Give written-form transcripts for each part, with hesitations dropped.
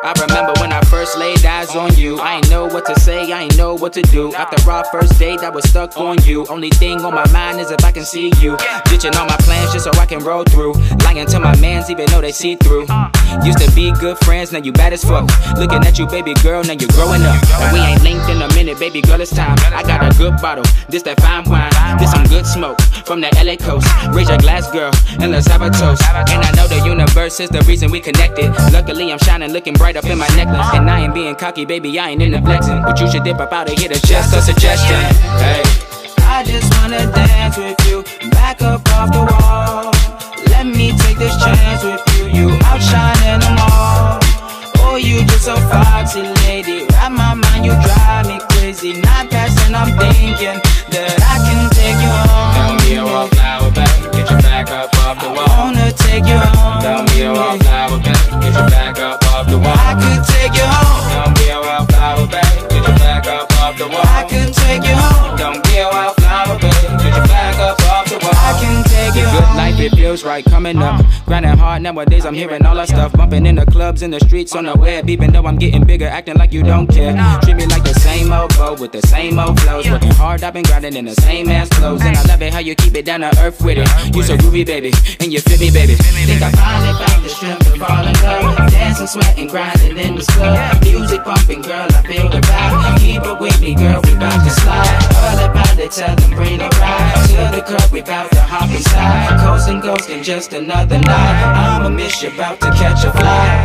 I remember when I first laid eyes on you. I ain't know what to say, I ain't know what to do. After our first date, I was stuck on you. Only thing on my mind is if I can see you. Ditching all my plans just so I can roll through. Lying to my mans even though they see through. Used to be good friends, now you bad as fuck. Looking at you, baby girl, now you're growing up. And we ain't linked in a minute, baby girl, it's time. I got a good bottle, this that fine wine. This some good smoke from the LA coast. Raise your glass, girl, and let's have a toast. And I know the universe is the reason we connected. Luckily I'm shining, looking bright up in my necklace. And I ain't being cocky, baby, I ain't into flexing. But you should dip up out of here to just a suggestion. Hey, I just wanna dance with you, back up off the wall. Let me take this chance with you, you outshining them all. Oh, you just so foxy, lady, wrap my mind, you drive me crazy. Not passing, I'm thinking that I can take you home. don't be a wallflower, babe, get your back up off the wall. I wanna take you home. Don't be a wallflower, babe, get your back up off the wall. I could take you home. Don't be a wallflower, babe, get your back up off the wall. I could take you home. Don't be a wallflower, babe, get your back up off the wall. I can take you Good home. life, it feels right coming up. Grinding hard nowadays, I'm hearing all that stuff. Bumping in the clubs, in the streets, on the web. Even though I'm getting bigger, acting like you don't care. Treat me like the same old bow with the same old flows. Working hard, I've been grinding in the same ass clothes. And I love it how you keep it down to earth with it. You so groovy, baby, and you fit me, baby. Think I finally found the strength to fall in love. Dancing, sweating, grinding in this club. Music pumping, girl, I feel the vibe. Keep it with me, girl, we bout to slide. All about to tell them, bring a ride. To the club, we bout to hop inside. Coasting, ghosting, just another night. I'ma miss you, bout to catch a flight.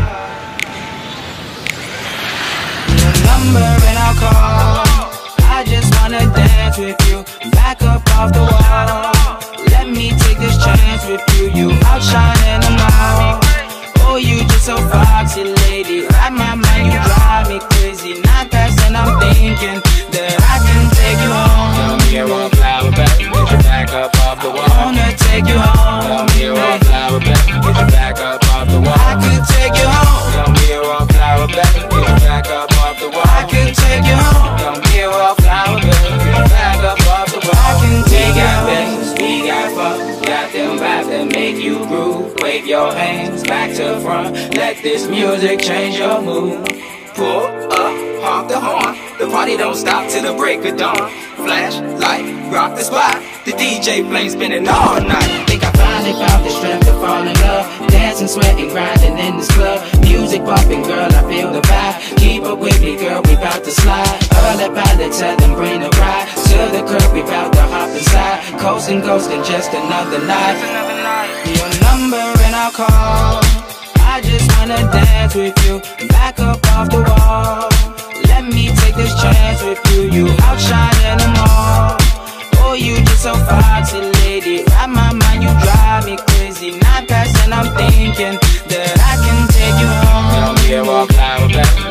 Your number and I'll call. I just wanna dance with you, back up off the wall. Let me take this chance with you, you outshining them all. Oh, you just so foxy, lady, wrap my mind, you drive me crazy. Not passing, I'm thinking that I can take you home. Don't be a wallflower, babe, get your back up off the wall. I wanna take you home. Don't be a wallflower, babe, get your back up off the wall. I could take you home. Don't be a wallflower, babe, get your back up off the wall. I could take you home. Don't be a wallflower, babe, get your back up off the wall. I can take you home. We got fun, got them vibes that make you groove. Wave your hands back to front, let this music change your mood. Pull up, honk the horn, the party don't stop till the break of dawn. Flash, light, rock the spot, the DJ playing spinning all night. Think I finally found the strength to fall in love. Dancing, sweating, grinding in this club. Music bumping, girl, I feel the vibe. Keep up with me, girl, we bout to slide. All about to tell them, bring a ride. To the curb, we bout to hop inside. Coasting, ghosting, just another night. Your number and I'll call. I just wanna dance with you, back up off the wall. Let me take this chance with you, you outshining them all. Oh, you just so foxy, lady, wrap my mind, you drive me crazy. Not passing, I'm thinking that I can take you home. Don't be a wallflower, babe,